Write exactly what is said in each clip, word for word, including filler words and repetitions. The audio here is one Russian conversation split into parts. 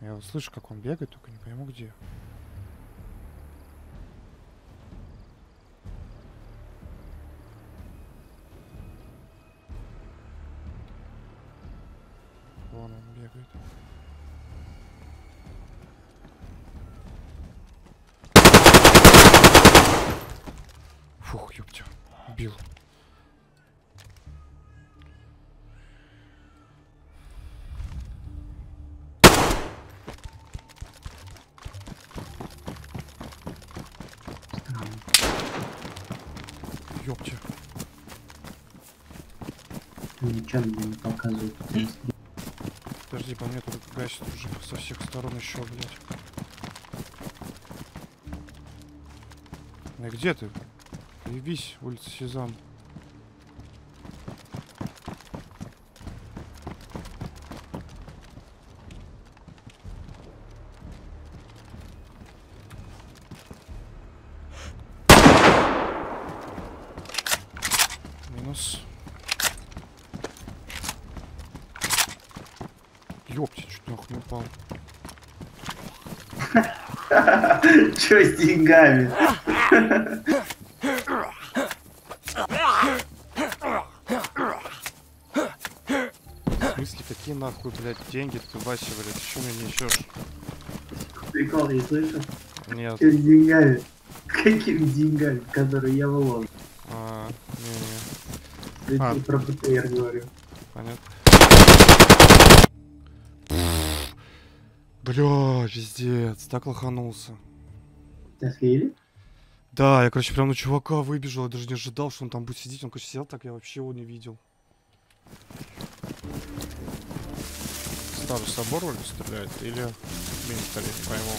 Я вот слышу, как он бегает, только не пойму где. Вон он бегает. Фух, ёптя. Убил. Ёптя. Ничего мне не показывает. Подожди, по мне тут гасит уже со всех сторон еще, блядь. Ну и где ты? Явись, улица Сезам. Минус. Ёпти, чуть нахуй не упал. Чё с деньгами? В смысле, какие нахуй, блядь, деньги ты, Вася, блядь, что меня несешь? Прикол, не слышал? Нет. Чё с деньгами? Какими деньгами, которые я вложу? А, не-не. Я А. тебе про БТР говорю. Понятно. Бля, пиздец, так лоханулся. Тебя слили? Да, я, короче, прям на чувака выбежал, я даже не ожидал, что он там будет сидеть. Он, короче, сидел так, я вообще его не видел. Старый собор вроде стреляет, или Минстер, я не пойму.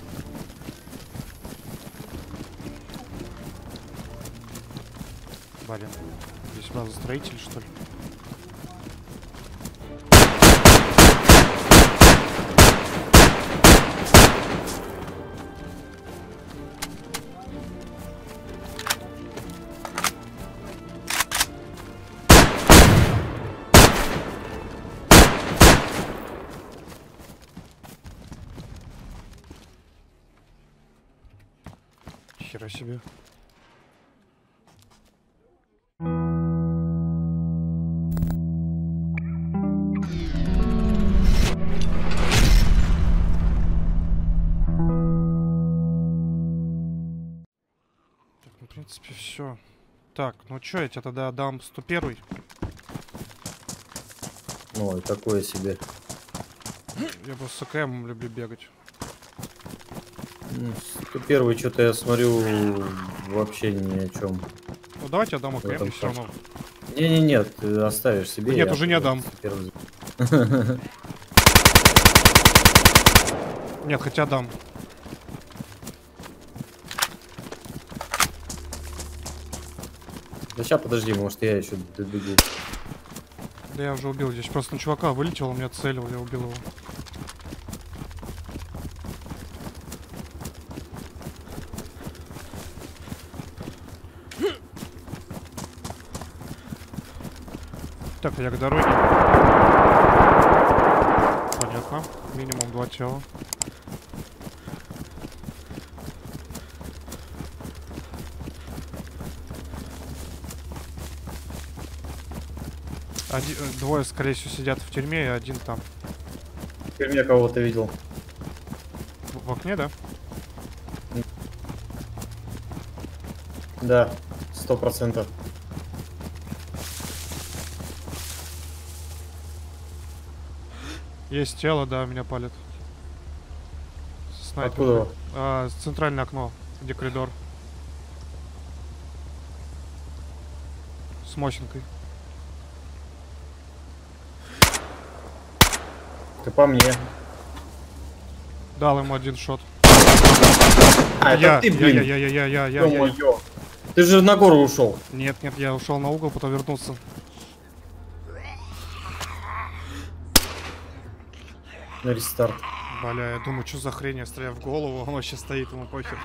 Блин, здесь база строителей, что ли? Хера себе. Так, ну, в принципе, все. Так, ну чё, я тебе тогда дам сто первый. Ой, такое себе. Я бы с АКМ люблю бегать. сто первый, что-то я смотрю, вообще ни о чем. Ну давайте я дам АКМ, все равно. Не-не, нет, ты оставишь себе. Да нет, уже не отдам. Нет, хотя дам. Да сейчас подожди, может я еще добегу. Да я уже убил здесь. Просто на чувака вылетел, у меня целил, я убил его. Так, я к дороге. Понятно. Минимум два тела. Один, двое, скорее всего, сидят в тюрьме, и один там. В тюрьме кого-то видел. В, в окне, да? Да, сто процентов. Есть тело, да, меня палит. Снайпер. Откуда? А, центральное окно, где коридор. С мощенкой. Ты по мне. Дал ему один шот. А, я, это ты, я, блин. я, я, я, я, я, я, я. Ё-моё. Ты же на гору ушел. Нет, нет, я ушел на угол, потом вернулся. На рестарт. Бля, я думаю, что за хрень, я стреляю в голову, он вообще стоит, ему похер.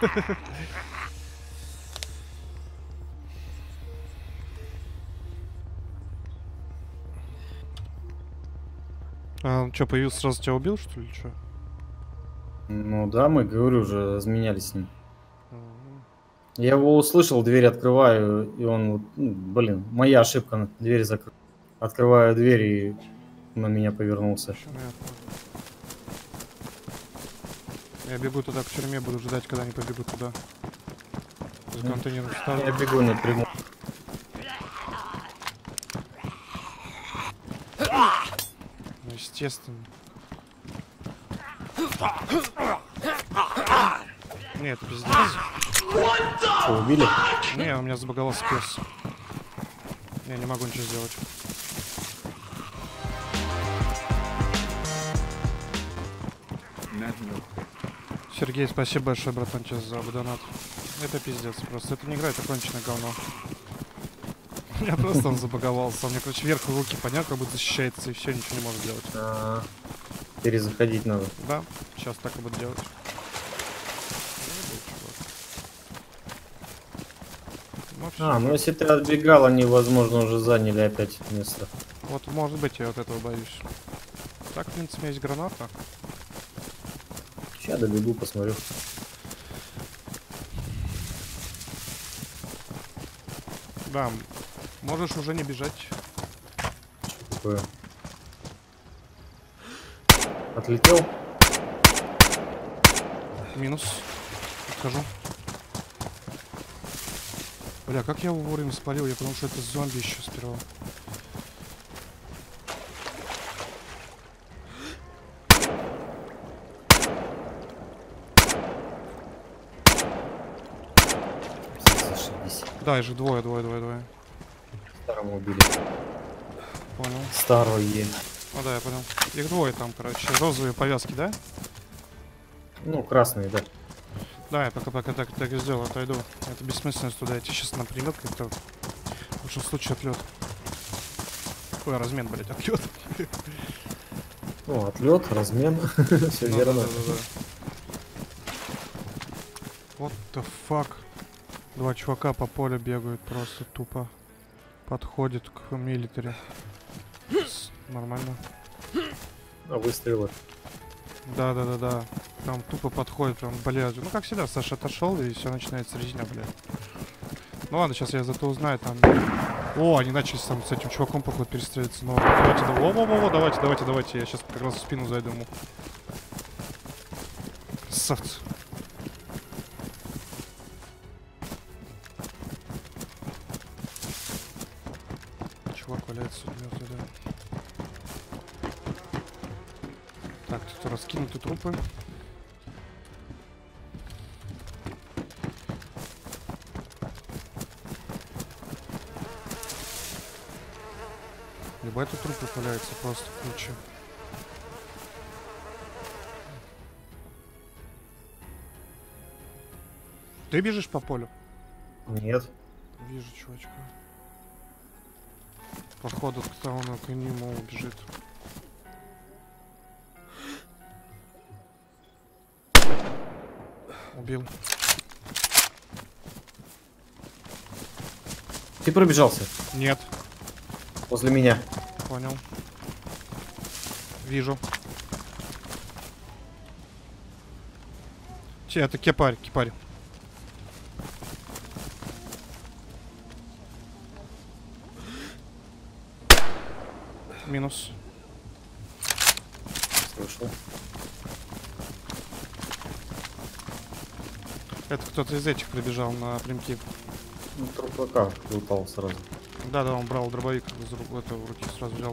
А, он что, появился, сразу тебя убил, что ли, что? Ну да, мы, говорю, уже разменялись с ним. Мгм. Я его услышал, дверь открываю, и он, вот, ну, блин, моя ошибка, дверь закрыла. Открываю дверь, и на меня повернулся. Понятно. Я бегу туда, к тюрьме, буду ждать, когда они побегут туда. За Ну, контейнером Я ставлю. бегу напрямую. Ну, естественно. Нет, пиздец. Что, убили? Не, у меня забаговался пес. Я не могу ничего сделать. Сергей, спасибо большое, братан, тебе за донат. Это пиздец просто. Это не игра, это конченое говно. У меня просто он забаговался. Он мне, короче, вверх руки поднял, как будто защищается, и все, ничего не может делать. А, перезаходить надо. Да, сейчас так и буду делать. Ну, всё. А, ну если ты отбегал, они, возможно, уже заняли опять место. Вот, может быть, я вот этого боюсь. Так, в принципе, есть граната. Сейчас добегу, посмотрю. Да, можешь уже не бежать. Такое. Отлетел? Минус. Отхожу. Бля, как я его вовремя спалил? Я потому что это зомби еще сперва. Зашибись. Да, их же двое, двое, двое, двое. Старому убили. Понял. Старого есть. Ну да, я понял. Их двое там, короче. Розовые повязки, да? Ну, красный, да. Да, я пока пока так, так и сделал, отойду. Это бессмысленно туда идти сейчас напрямик, как-то в лучшем случае отлет. Ой, размен, блять, отлет. Ну, отлет, размен. Все Ну, верно. да, да, да, да. What the fuck? Два чувака по полю бегают просто тупо. Подходит к милитари. С- Нормально. А выстрелы. Да, да, да, да. Прям тупо подходит, прям, блядь. Ну как всегда, Саша отошел и все начинается резня, блядь. Ну ладно, сейчас я зато узнаю там. О, они начали там с этим чуваком, походу, перестреливаться. Ну, давайте, да. О, о, о, о, давайте, давайте, давайте. Я сейчас как раз в спину зайду ему. Красавцы. Чувак валяется мертвый, да. Так, тут раскинуты трупы. Либо это трупы валяются просто куча. Ты бежишь по полю? Нет. Вижу чувачка. Походу, кто он к нему бежит. Убил. Ты пробежался Нет. возле меня. Понял. Вижу. Че, это кепарь, кепарь. Минус. Слышал. Это кто-то из этих прибежал на прямки. Ну, трупака упал сразу. Да-да, он брал дробовик из рук, это в руки сразу взял.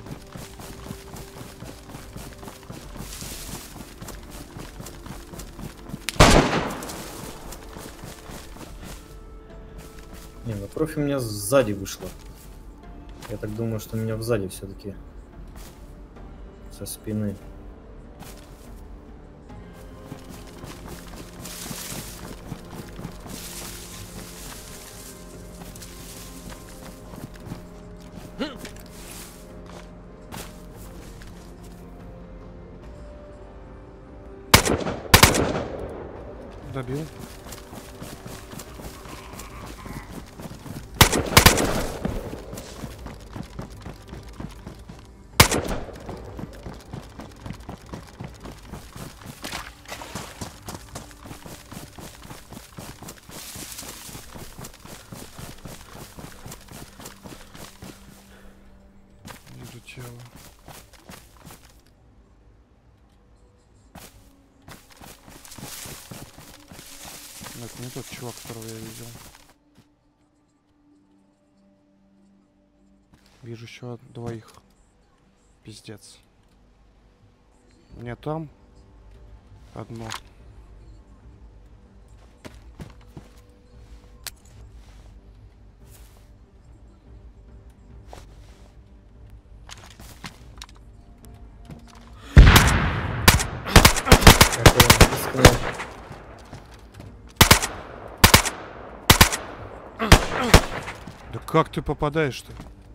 Не, ну кровь у меня сзади вышла. Я так думаю, что меня сзади все-таки. Со спины. Добил. тело. Но это не тот чувак, которого я видел. Вижу еще двоих. Пиздец. Мне там одно. Да как ты попадаешь-то?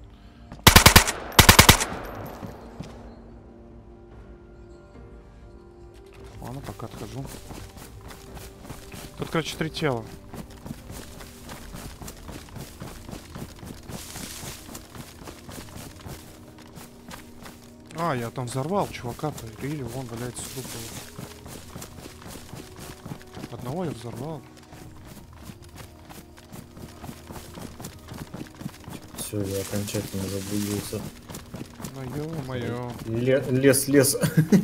Ладно, пока отхожу. Тут, короче, три тела. А, я там взорвал чувака-то. Или вон валяется труп. Одного я взорвал. Все, я окончательно заблудился. Ну ё-моё. Ле лес, лес.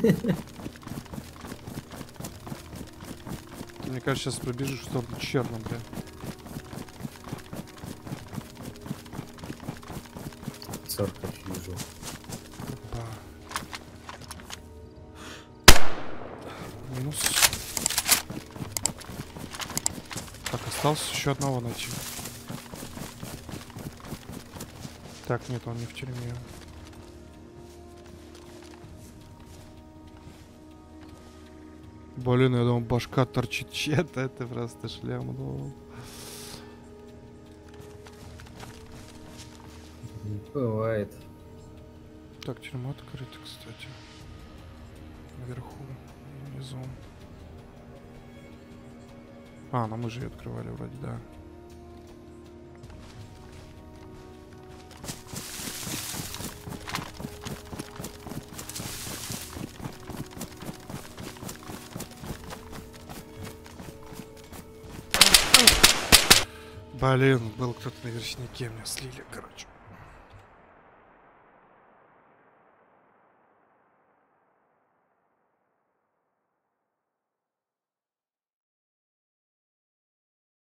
Ты, мне кажется, сейчас пробежишь в сторону черном, бля. Церковь вижу. Опа. Минус. Так, осталось еще одного найти. Так, нет, он не в тюрьме. Блин, я думал, башка торчит чья-то, это просто шлем, ну. Бывает. Так, тюрьма открыта, кстати. Наверху, внизу. А, ну мы же ее открывали вроде, да. Блин, был кто-то на вершнике, меня слили, короче.